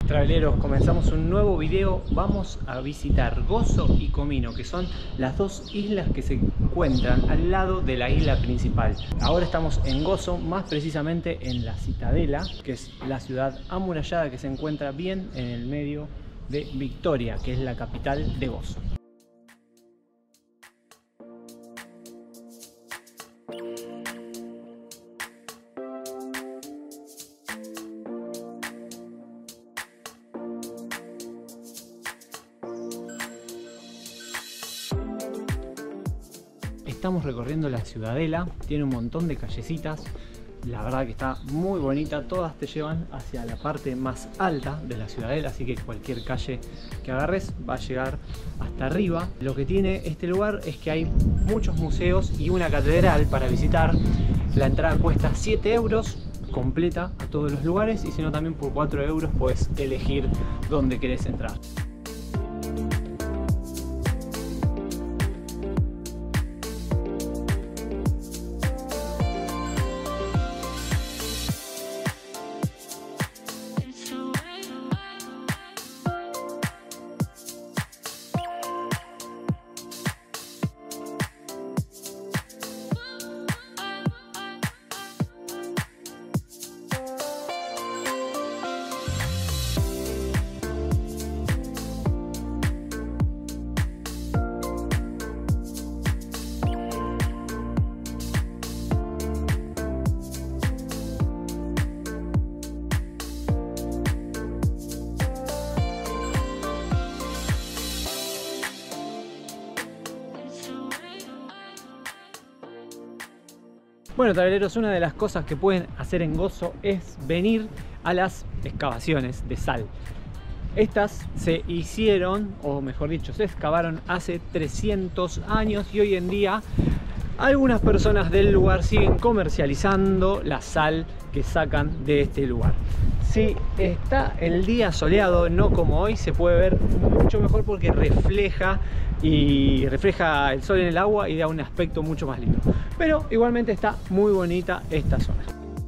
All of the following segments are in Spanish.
Traveleros, comenzamos un nuevo video. Vamos a visitar Gozo y Comino, que son las dos islas que se encuentran al lado de la isla principal. Ahora estamos en Gozo, más precisamente en la Citadela, que es la ciudad amurallada que se encuentra bien en el medio de Victoria, que es la capital de Gozo. Estamos recorriendo la Ciudadela, tiene un montón de callecitas, la verdad que está muy bonita, todas te llevan hacia la parte más alta de la Ciudadela, así que cualquier calle que agarres va a llegar hasta arriba. Lo que tiene este lugar es que hay muchos museos y una catedral para visitar. La entrada cuesta 7 euros, completa a todos los lugares, y si no también por 4 euros puedes elegir dónde querés entrar. Bueno, traveleros, una de las cosas que pueden hacer en Gozo es venir a las excavaciones de sal. Estas se hicieron, o mejor dicho, se excavaron hace 300 años y hoy en día algunas personas del lugar siguen comercializando la sal que sacan de este lugar. Si está el día soleado, no como hoy, se puede ver mucho mejor porque refleja el sol en el agua y da un aspecto mucho más lindo. Pero igualmente está muy bonita esta zona.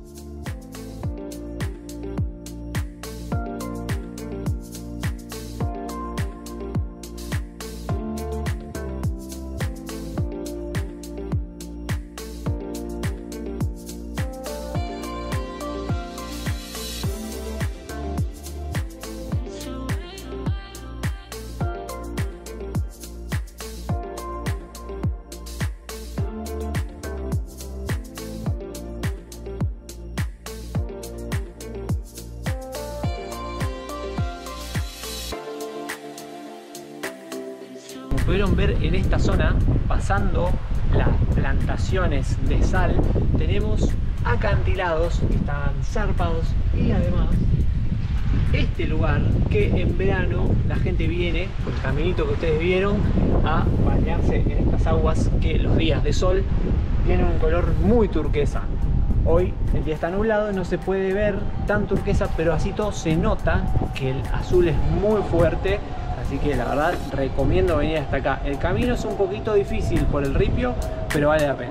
Pudieron ver en esta zona, pasando las plantaciones de sal, tenemos acantilados que están zarpados y además este lugar que en verano la gente viene por el caminito que ustedes vieron a bañarse en estas aguas que los días de sol tienen un color muy turquesa. Hoy el día está nublado, no se puede ver tan turquesa, pero así todo se nota que el azul es muy fuerte. Así que la verdad recomiendo venir hasta acá. El camino es un poquito difícil por el ripio, pero vale la pena.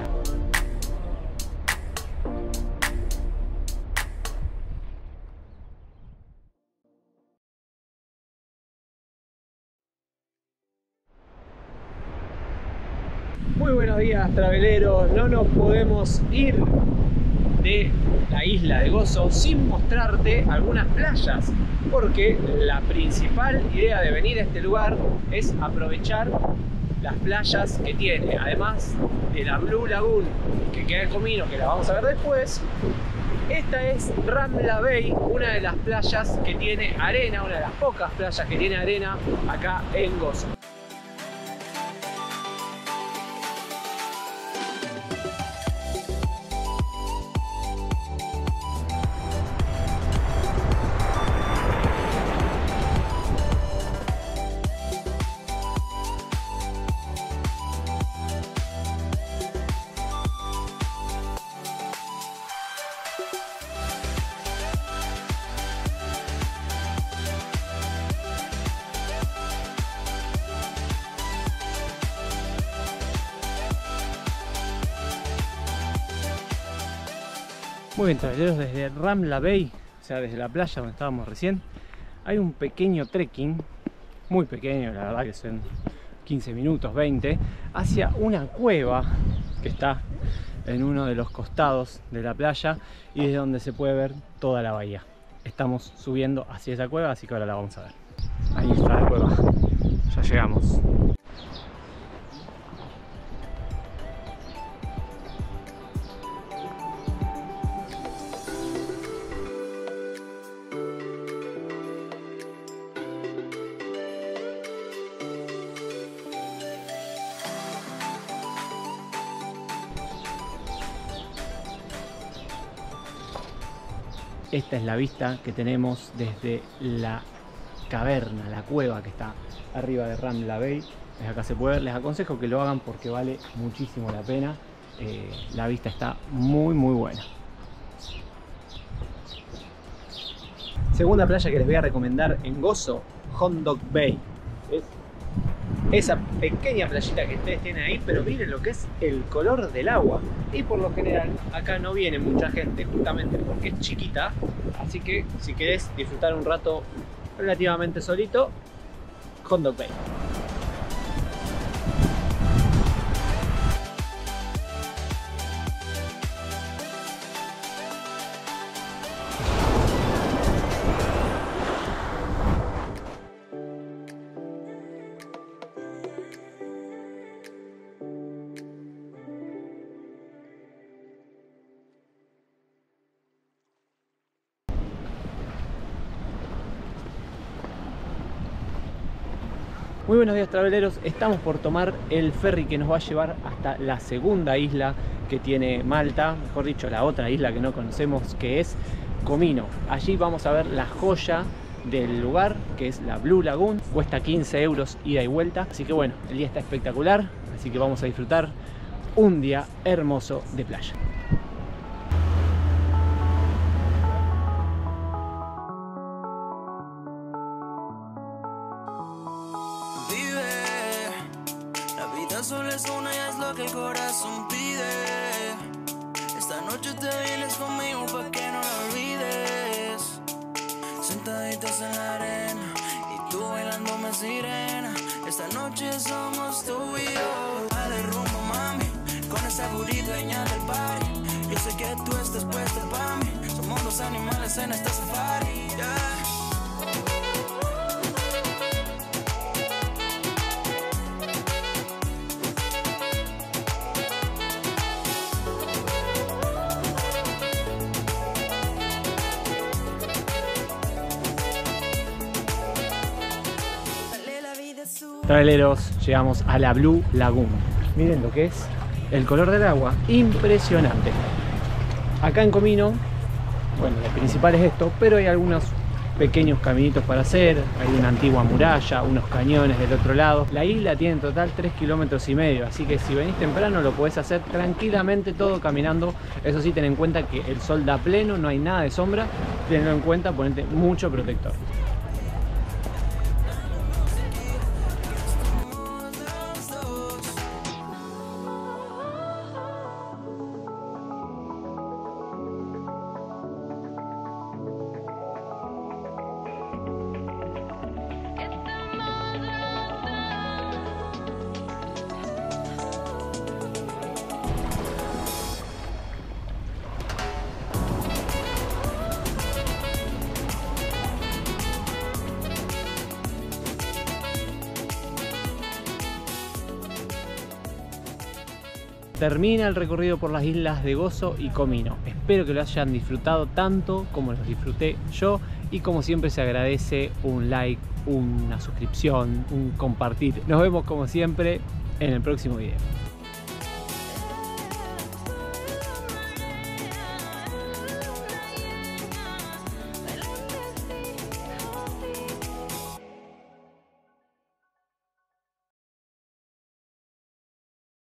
Muy buenos días, traveleros. No nos podemos ir de la isla de Gozo sin mostrarte algunas playas, porque la principal idea de venir a este lugar es aprovechar las playas que tiene, además de la Blue Lagoon que queda en Comino, que la vamos a ver después. Esta es Ramla Bay, una de las playas que tiene arena, una de las pocas playas que tiene arena acá en Gozo. Muy bien, traveleros, desde Ramla Bay, o sea, desde la playa donde estábamos recién, hay un pequeño trekking, muy pequeño, la verdad que son 15 minutos, 20, hacia una cueva que está en uno de los costados de la playa y desde donde se puede ver toda la bahía. Estamos subiendo hacia esa cueva, así que ahora la vamos a ver. Ahí está la cueva, ya llegamos. Esta es la vista que tenemos desde la caverna, la cueva que está arriba de Ramla Bay. Desde acá se puede ver. Les aconsejo que lo hagan porque vale muchísimo la pena. La vista está muy buena. Segunda playa que les voy a recomendar en Gozo, Hot Dog Bay. Es esa pequeña playita que ustedes tienen ahí, pero miren lo que es el color del agua. Y por lo general acá no viene mucha gente justamente porque es chiquita, así que si querés disfrutar un rato relativamente solito, Hot Dog Bay. Muy buenos días, traveleros. Estamos por tomar el ferry que nos va a llevar hasta la segunda isla que tiene Malta, mejor dicho, la otra isla que no conocemos, que es Comino. Allí vamos a ver la joya del lugar, que es la Blue Lagoon. Cuesta 15 euros ida y vuelta, así que bueno, el día está espectacular, así que vamos a disfrutar un día hermoso de playa. Solo es una y es lo que el corazón pide. Esta noche te vienes conmigo pa' que no la olvides. Sentaditos en la arena y tú bailándome sirena. Esta noche somos tú y yo. Dale rumbo, mami, con esa burrita dueña del party. Yo sé que tú estás puesta pa' mí. Somos dos animales en esta safari, yeah. Traveleros, llegamos a la Blue Lagoon. Miren lo que es el color del agua, impresionante. Acá en Comino, bueno, lo principal es esto, pero hay algunos pequeños caminitos para hacer. Hay una antigua muralla, unos cañones del otro lado. La isla tiene en total 3,5 kilómetros, así que si venís temprano lo podés hacer tranquilamente todo caminando. Eso sí, ten en cuenta que el sol da pleno, no hay nada de sombra. Tenlo en cuenta, ponete mucho protector. Termina el recorrido por las islas de Gozo y Comino. Espero que lo hayan disfrutado tanto como los disfruté yo, y como siempre se agradece un like, una suscripción, un compartir. Nos vemos como siempre en el próximo video.